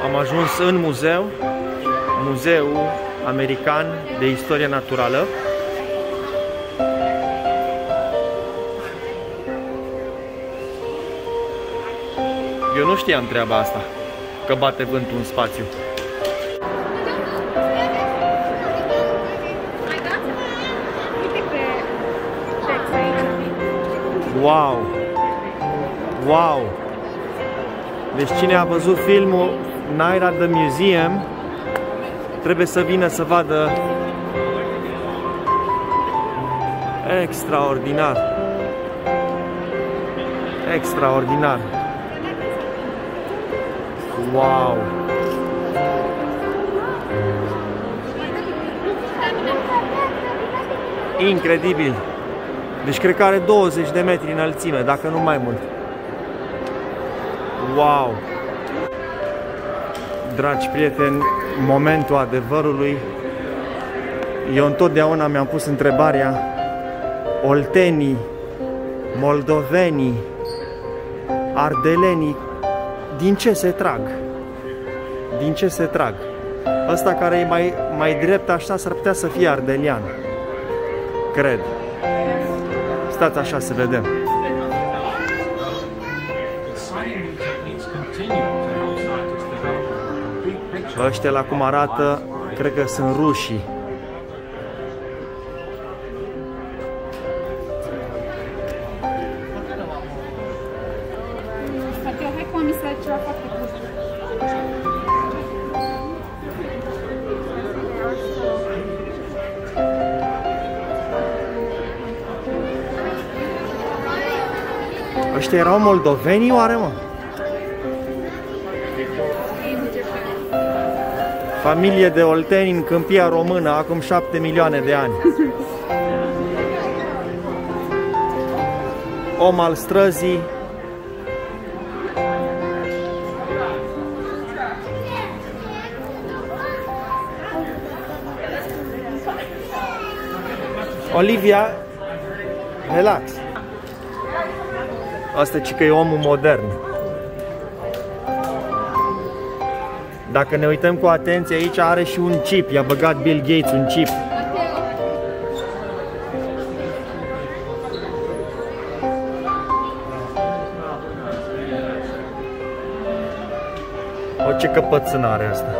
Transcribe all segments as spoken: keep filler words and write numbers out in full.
Am ajuns în muzeu, Muzeul American de Istorie Naturală. Eu nu știam treaba asta, că bate vântul în spațiu. Wow! Wow! Deci cine a văzut filmul Night at the Museum trebuie să vină să vadă. Extraordinar! Extraordinar! Wow! Incredibil! Deci cred că are douăzeci de metri înălțime, dacă nu mai mult. Wow! Dragi prieteni, momentul adevărului. Eu întotdeauna mi-am pus întrebarea: oltenii, moldovenii, ardelenii, din ce se trag? Din ce se trag? Ăsta care e mai, mai drept așa s-ar putea să fie ardelian. Cred. Stați așa să vedem. Ăștia la cum arată, cred că sunt rușii. Ăștia erau moldoveni, oare, mă? Familie de olteni în câmpia română, acum șapte milioane de ani. Om al străzii. Olivia, relax. Asta ci că e omul modern. Dacă ne uităm cu atenție, aici are și un chip. I-a băgat Bill Gates un chip. O, ce căpățână are asta.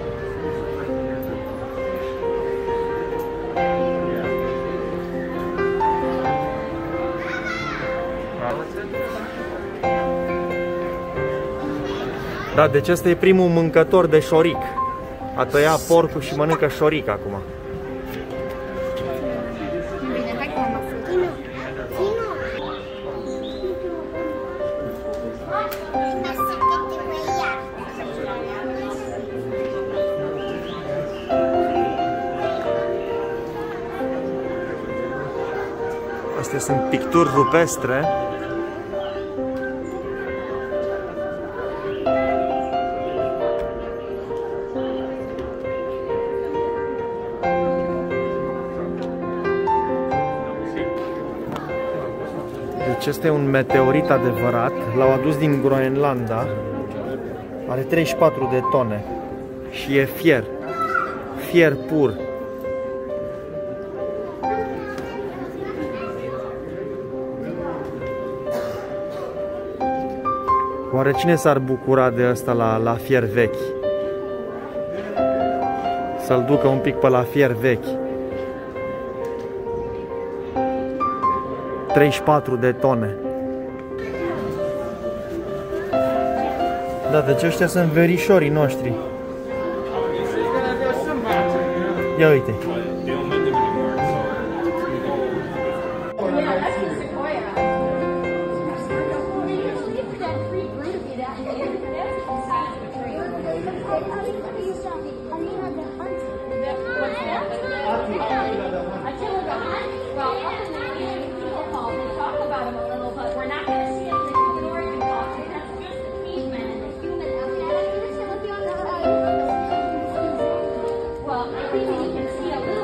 Da, deci ăsta e primul mâncător de șoric. A tăiat porcul și mănâncă șoric acum. Astea sunt picturi rupestre. Deci este un meteorit adevărat, l-au adus din Groenlanda, are treizeci și patru de tone și e fier, fier pur. Oare cine s-ar bucura de asta la, la fier vechi? Să-l ducă un pic pe la fier vechi. treizeci și patru de tone. Da, deci ăștia sunt verișorii noștri. Ia uite. Well, I think you can see a little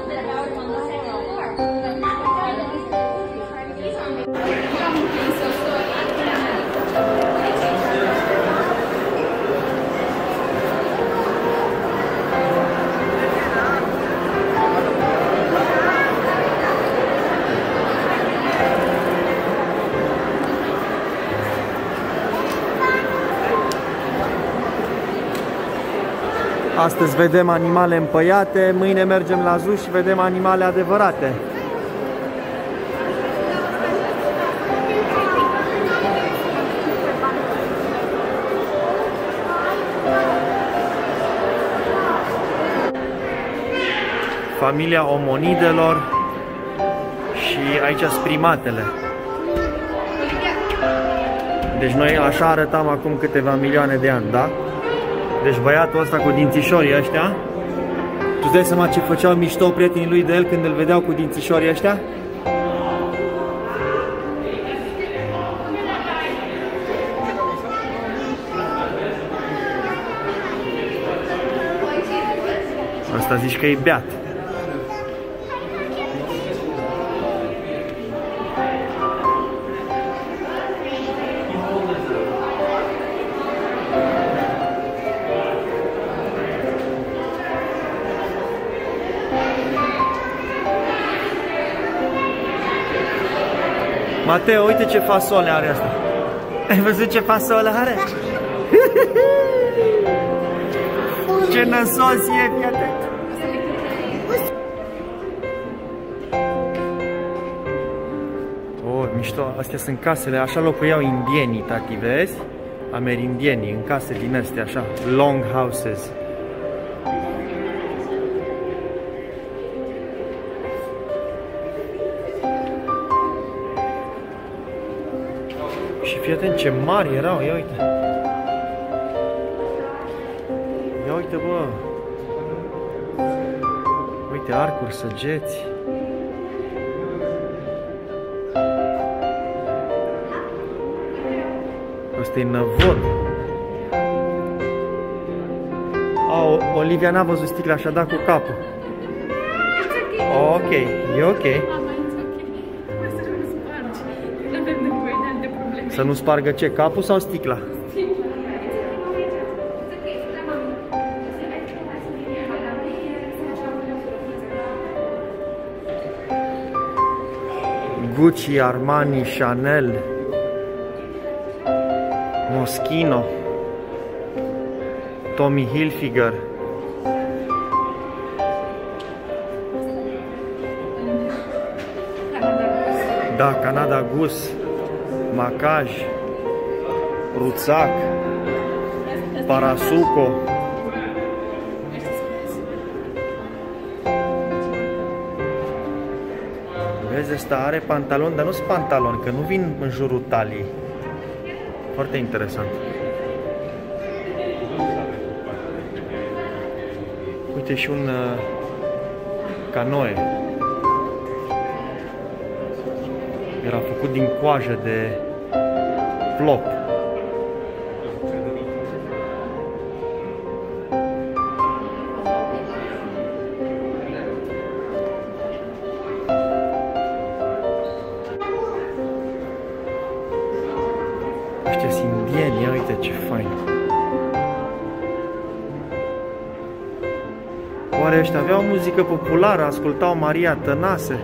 Astăzi vedem animale împăiate, mâine mergem la zoo și vedem animale adevărate. Familia omonidelor și aici sunt primatele. Deci noi așa arătam acum câteva milioane de ani, da? Deci băiatul ăsta cu dințișorii ăștia, tu-ți dai seama ce făceau mișto prietenii lui de el când îl vedeau cu dințișorii ăștia? Asta zici că e beat. Mateo, uite ce fasole are asta. Ai văzut ce fasole are? Ce năsos e, fii atent. Oh, mișto, astea sunt casele, așa locuiau indienii, tati, vezi? Amerindienii, în case din astea, așa, long houses. Și fii atent ce mari erau, ia uite. Ia uite, bă. Uite, arcuri, săgeți. Ăsta e năvod. A, Olivia n-a văzut sticla și a dat cu capul. Ok, e ok. Să nu spargă ce? Capul sau sticla? Gucci, Armani, Chanel, Moschino, Tommy Hilfiger. Da, Canada Goose, Macaj, Ruțac, Parasuco. Vezi, ăsta are pantalon, dar nu sunt pantaloni, că nu vin în jurul taliei. Foarte interesant. Uite și un uh, canoe. Era făcut din coajă de plop. Ăștia sunt indieni, ia uite ce fain. Oare ăștia aveau muzică populară, ascultau Maria Tănase?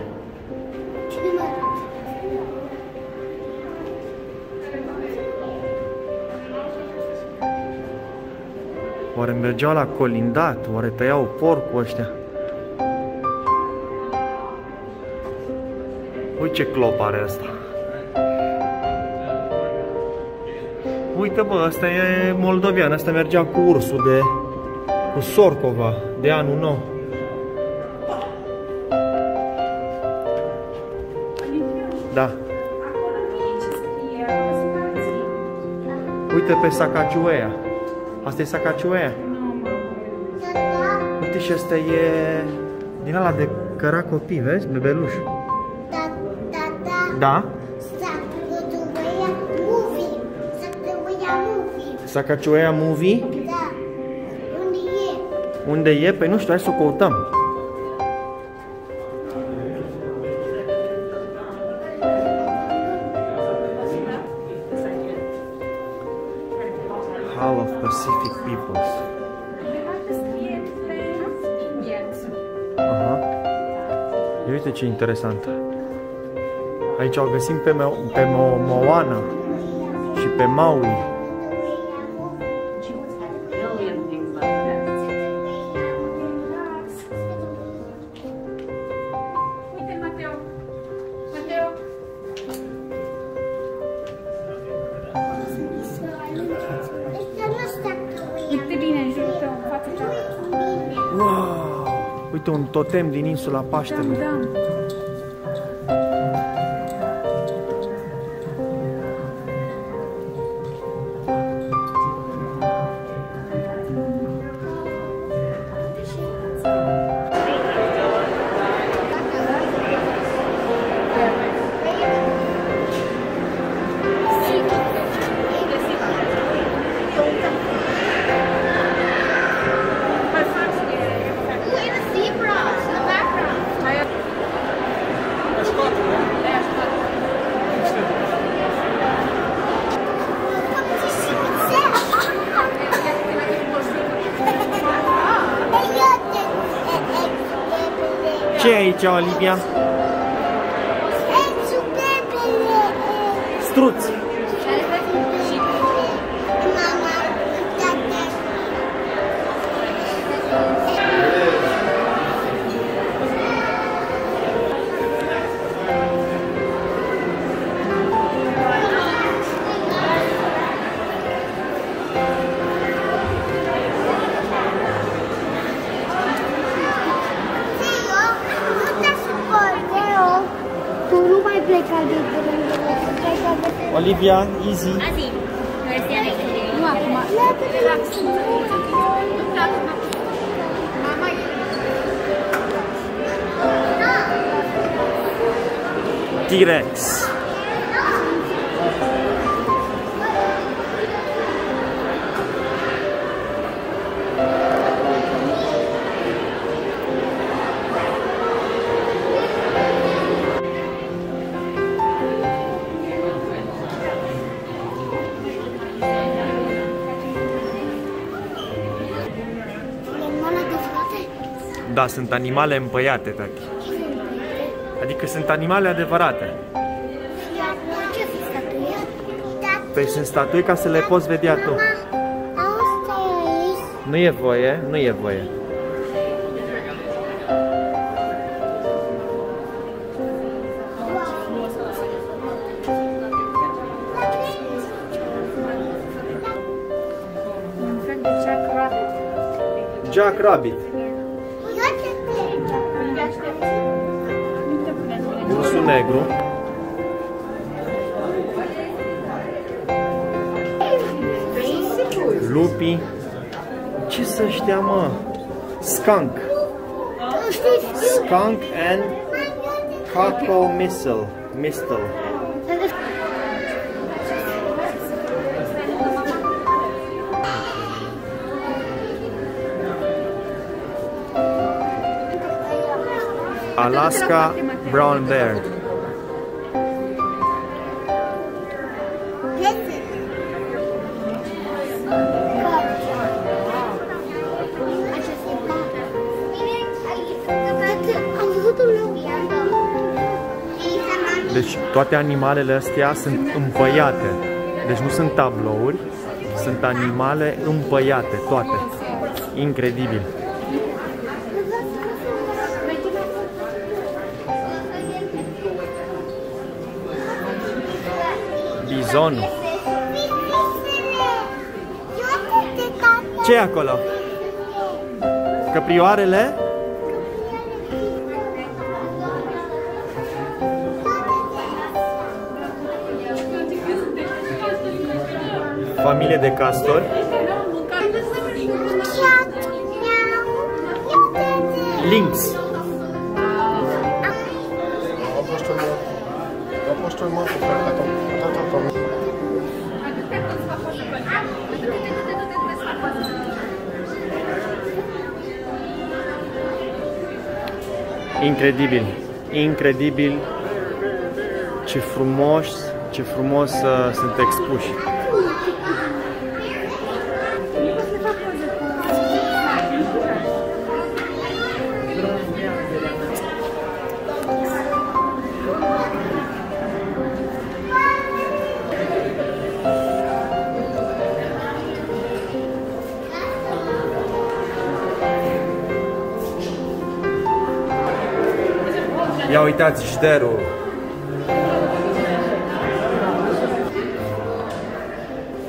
Oare mergeau la colindat? Oare tăiau porcul ăștia? Uite ce clop are ăsta. Uite, bă, ăsta e moldovean, ăsta mergea cu ursul de... cu Sorcova, de anul nou. Da. Uite pe Sacagawea. Asta e Sacagawea. Uite și asta e din ala de căra copii, vezi? Bebeluș. Da, da, da. Da? Sacagawea movie. Sacagawea movie. Sacagawea movie? Da. Unde e? Unde e? Păi nu știu, hai să o căutăm. Hall of Pacific Peoples. Aha. Ia uite ce interesant. Aici o găsim pe, Mo pe Mo Moana și pe Maui. Uite bine în jur pe o față cealaltă. Wow! Uite un totem din insula Paștelui. Da, da. Ce e aici, Olivia? Struț! Olivia, easy. Azi, nu acum. Relax. Mama e... T-Rex. Da, sunt animale împăiate, tati. Adică sunt animale adevărate. Păi sunt statui ca să le poți vedea tu. Nu e voie, nu e voie. Jack Rabbit. Ursul negru. Lupi. Ce să știa, mă? Skunk. Skunk and Cockle Missile. Mistle. Alaska Brown Bear. Deci toate animalele astea sunt împăiate. Deci nu sunt tablouri, sunt animale împăiate, toate. Incredibil. Bizonul. Ce e acolo? Căprioarele? Familie de castori. Lynx. Incredibil, incredibil, ce frumos, ce frumos uh, sunt expuși. Ia uitați jderul.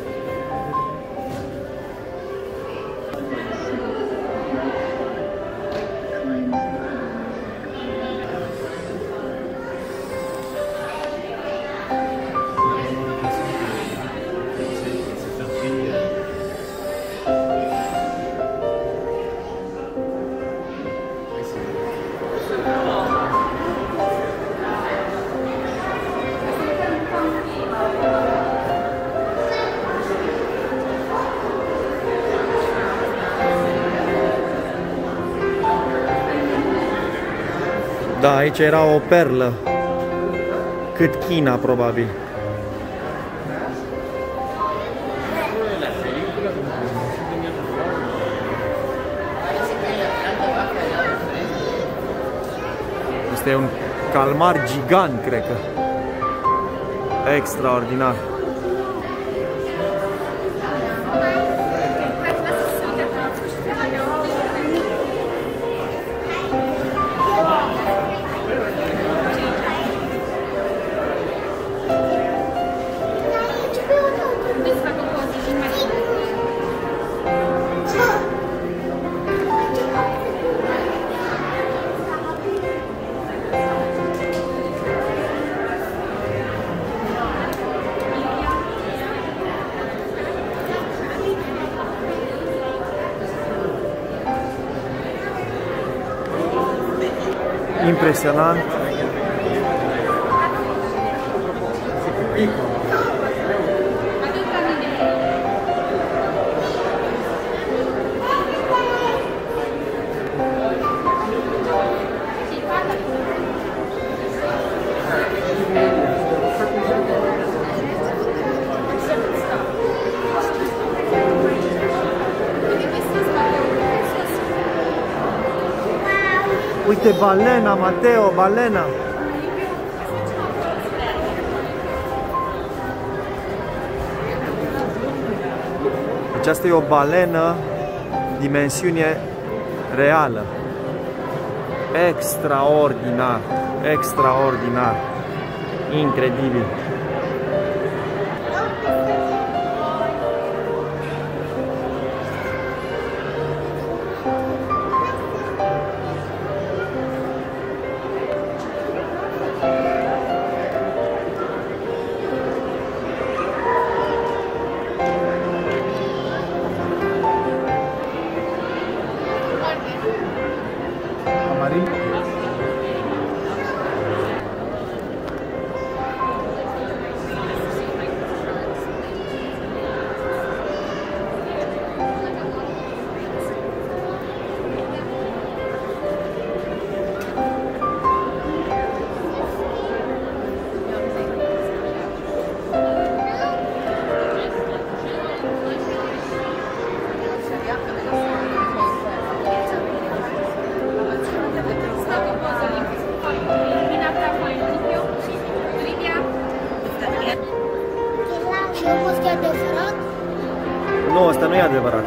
Da, aici era o perlă. Cât China, probabil. Este un calmar gigant, cred că. Extraordinar. Impresionant. Uite, balena, Mateo, balena. Aceasta e o balenă dimensiune reală. Extraordinar, extraordinar, incredibil. Nu, asta nu e adevărat.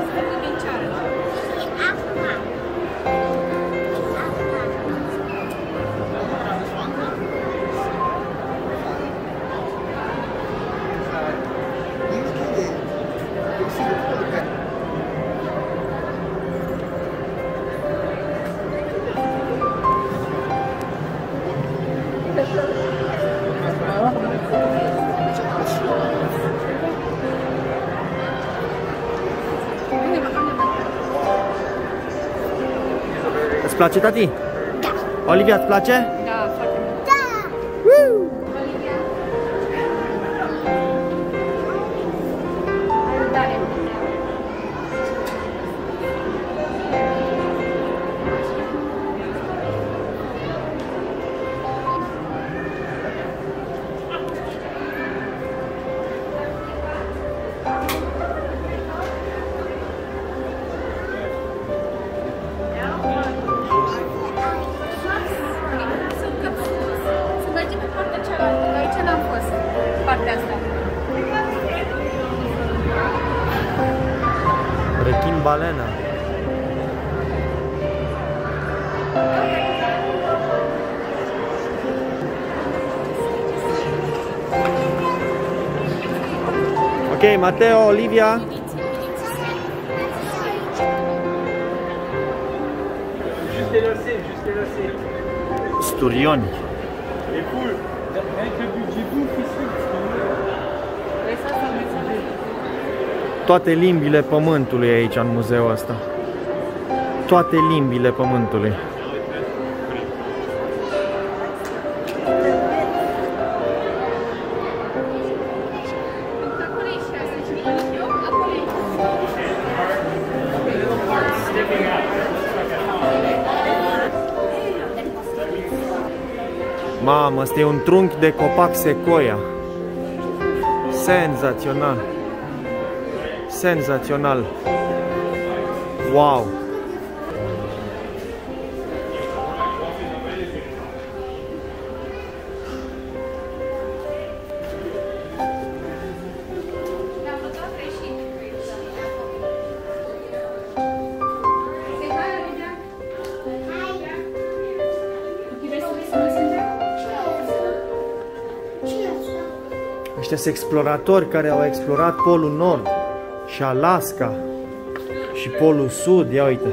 Îți place, tati? Da. Olivia, îți place? Da, foarte mult. Da. Woo! Olivia. Salutare. Rechin balena. Ok, Mateo, Olivia. Juste les lacets, juste les lacets. Sturioni. Et cool. Avec le budget bouffe ici. Toate limbile pământului aici în muzeul ăsta. Toate limbile pământului. Mamă, ăsta e un trunchi de copac sequoia. Senzațional. Senzațional. Wow. Ăștia sunt exploratori care au explorat Polul Nord și Alaska și Polul Sud. Ia uite.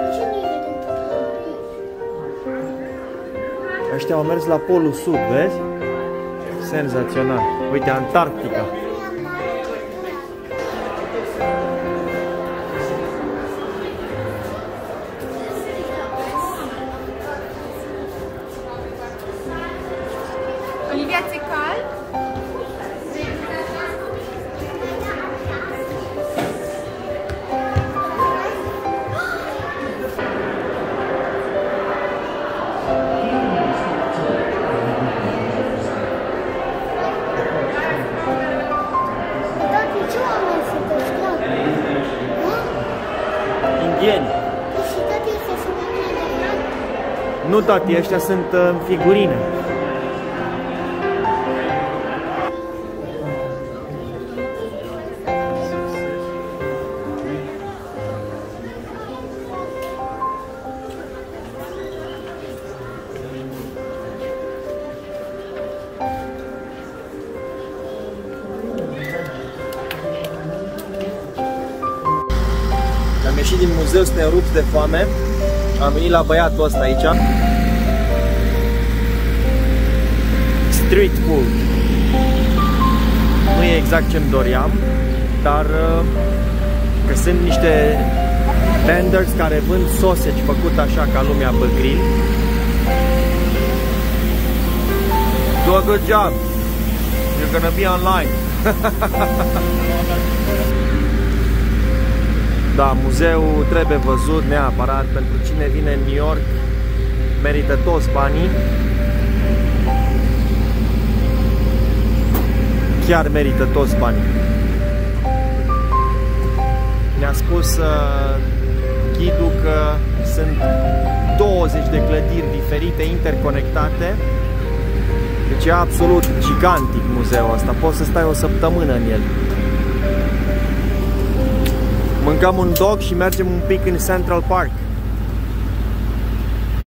Ăștia au mers la Polul Sud, vezi? Senzațional. Uite, Antarctica. Olivia, ți-e cald? Indieni. Nu, tati, ăștia sunt uh, figurine. Am ieșit din muzeu, suntem rupți de foame. Am venit la băiatul ăsta aici. Street food. Nu e exact ce-mi doream, dar că sunt niște vendors care vând sausage făcut așa ca lumea pe grill. Do a good job. You're gonna be online. Da, muzeul trebuie văzut neapărat. Pentru cine vine în New York, merită toți banii. Chiar merită toți banii. Ne-a spus uh, ghidul că sunt douăzeci de clădiri diferite, interconectate. Deci e absolut gigantic muzeul ăsta. Poți să stai o săptămână în el. Mâncăm un dog și mergem un pic în Central Park.